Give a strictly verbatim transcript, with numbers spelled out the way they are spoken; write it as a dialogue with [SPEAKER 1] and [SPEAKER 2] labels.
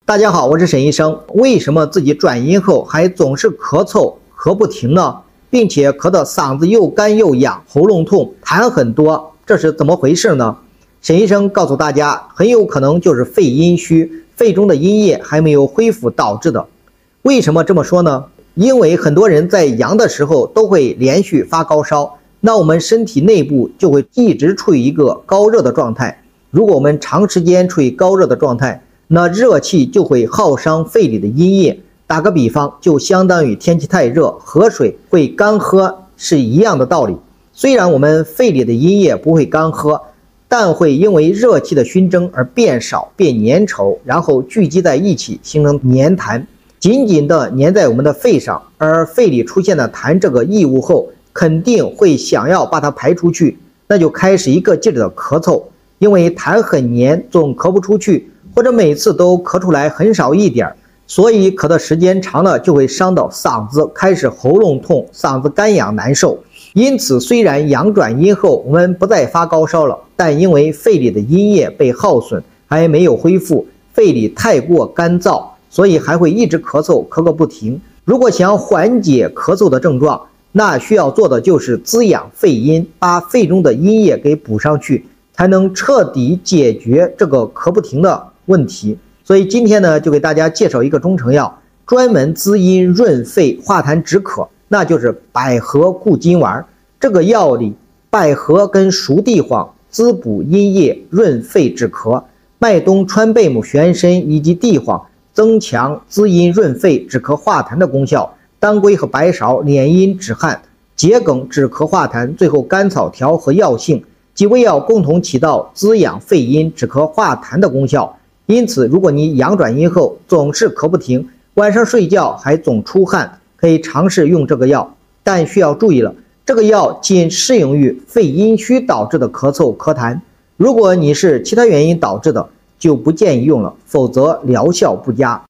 [SPEAKER 1] 大家好，我是沈医生。为什么自己转阴后还总是咳嗽咳不停呢？并且咳得嗓子又干又痒，喉咙痛，痰很多，这是怎么回事呢？沈医生告诉大家，很有可能就是肺阴虚，肺中的阴液还没有恢复导致的。为什么这么说呢？因为很多人在阳的时候都会连续发高烧，那我们身体内部就会一直处于一个高热的状态。如果我们长时间处于高热的状态，那热气就会耗伤肺里的阴液。打个比方，就相当于天气太热，河水会干涸是一样的道理。虽然我们肺里的阴液不会干涸，但会因为热气的熏蒸而变少、变粘稠，然后聚集在一起，形成粘痰，紧紧地粘在我们的肺上。而肺里出现的痰这个异物后，肯定会想要把它排出去，那就开始一个劲儿的咳嗽。因为痰很黏，总咳不出去，或者每次都咳出来很少一点，所以咳的时间长了就会伤到嗓子，开始喉咙痛，嗓子干痒难受。因此虽然阳转阴后我们不再发高烧了，但因为肺里的阴液被耗损，还没有恢复，肺里太过干燥，所以还会一直咳嗽，咳个不停。如果想要缓解咳嗽的症状，那需要做的就是滋养肺阴，把肺中的阴液给补上去，才能彻底解决这个咳不停的问题。所以今天呢，就给大家介绍一个中成药，专门滋阴润肺化痰止咳，那就是百合固金丸。这个药里，百合跟熟地黄滋补阴液，润肺止咳；麦冬、川贝母、玄参以及地黄增强滋阴润肺止咳化痰的功效；当归和白芍敛阴止汗，桔梗止咳化痰；最后甘草调和药性。几味药共同起到滋养肺阴、止咳化痰的功效。因此，如果你阳转阴后总是咳不停，晚上睡觉还总出汗，可以尝试用这个药。但需要注意了，这个药仅适用于肺阴虚导致的咳嗽咳痰，如果你是其他原因导致的，就不建议用了，否则疗效不佳。